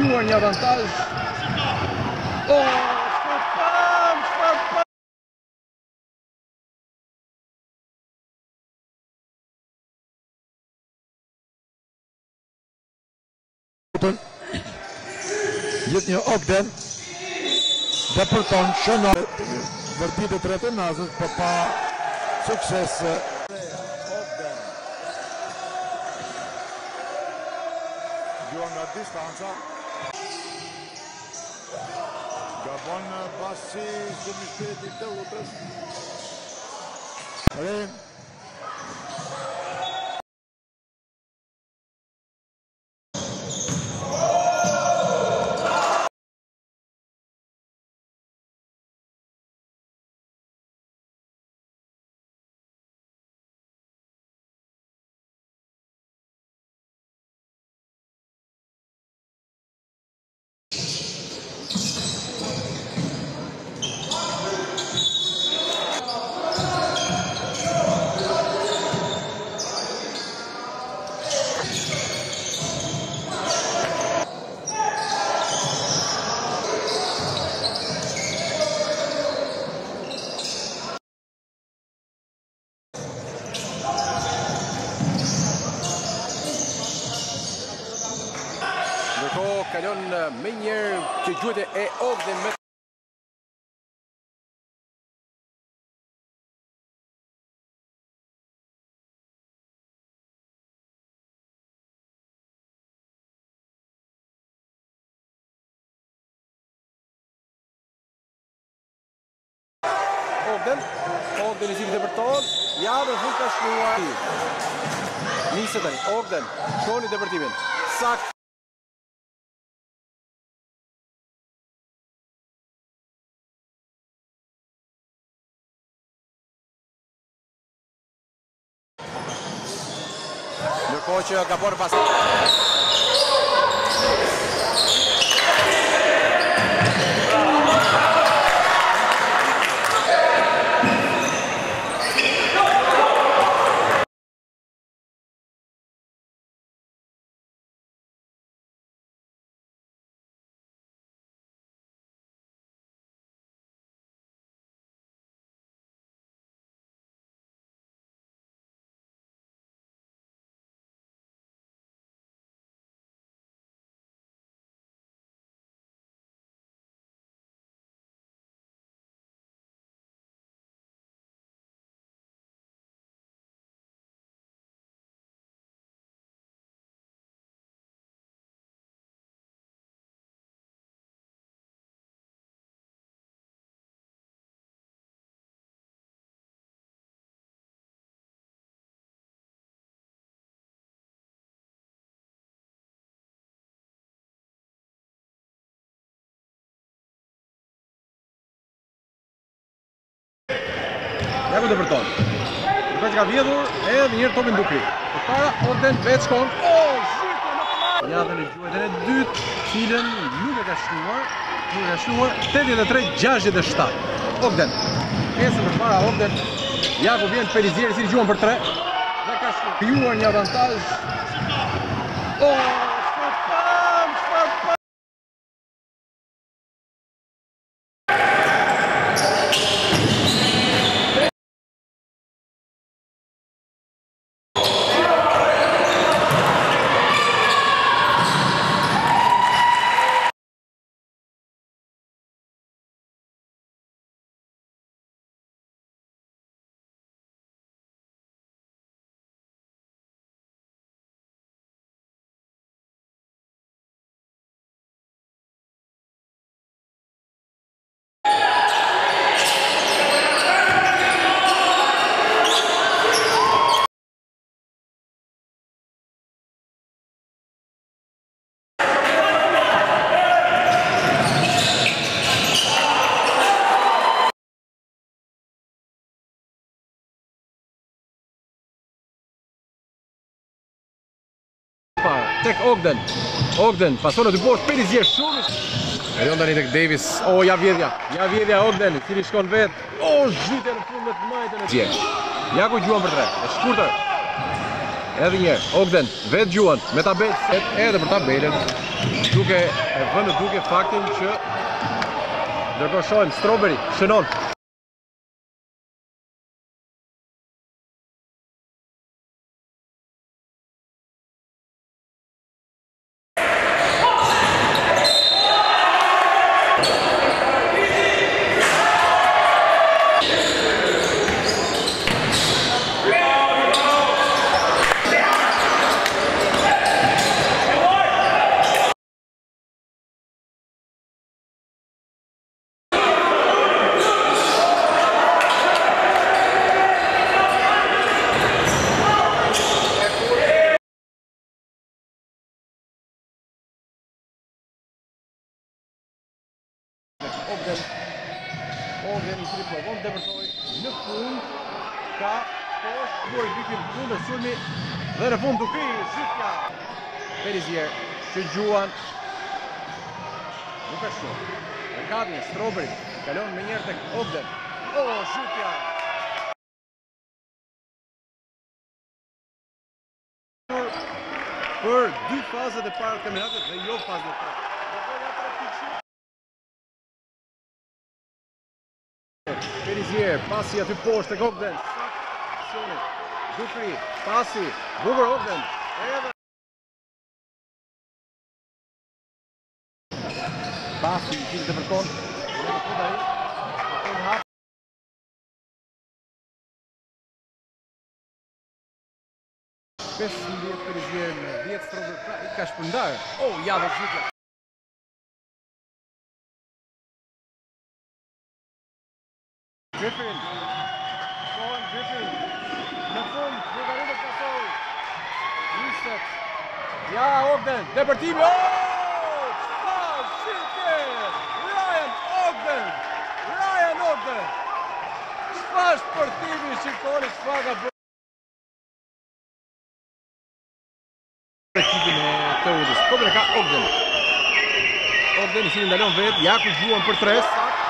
krijuar një avantazh. Gjithë një Ogden dhe përton shënon vërtit e tretë e nazës, për pa sukses. Ogden gjuan nga distanca, gabon basi së mishtetit të utës. Ndërkohë kalon me njërë që gjuhet e Ogden me Ogden i zivit e përton, ja dhe fund ka shnuar. Nisë tani, Ogden, shkoni depërtimin. Sakt. Ndërkohë që gabon pas. Jaku të përton. Ndërkohë që ka vjedhur edhe njërë topin dukri. Përpara Ogden vetë shkon. Ja dhe në gjuhetën e dytë, cilën nuk e ka shnuar. 83-67. Ogden. Pjesën përpara Ogden. Jaku vjen Perizieri si gjuan për 3. Dhe ka krijuar një avantazh. Tek Ogden. Ogden pason në dy poshtë Perizier shumë. Erion tani tek Davis. Ja vjedhja Ogden, i cili shkon vet. Zhytja në fund me të majtën e tij. Jaku gjuan për 3. E shkurtër. Edhe njerë, Ogden, vetë Gjuan, me tabel set edhe për tabelen. Duke e vënë duke faktin që ndërkohë shohim Strawberry, shënon. Ogden i cili provon të depërtoj në fund, ka poshtë duar vitin fundër sulmi dhe në fund duke i shqytja Perizier që Gjuan nuk është shumë. Në kadin, Strawberry kalon me njerë tek Ogden. Shqytja! Për 2 fazët e parë të kampionatit dhe jo fazën e parë. Perizier, pasi aty poshtë tek Ogden. Dukri, pasi, bukur Ogden. Edhe pasi i cili depërton. Në fund ai. Në hap. Perizier me 10 Strawberry i ka shpërndar. Ja dhe shqytja. Griffin, Cohen Griffin, në fund, nuk arrit të pasoj. Nistet. Ja, Ogden, depërtimi. Shqytje! Ryan Ogden! Çfarë shpërtimi shikoni çfarë ka bërë. Ekipin e të udhës. Kodën e ka Ogden. Ogden i cili ndalon vetë, ja ku Gjuan për 3.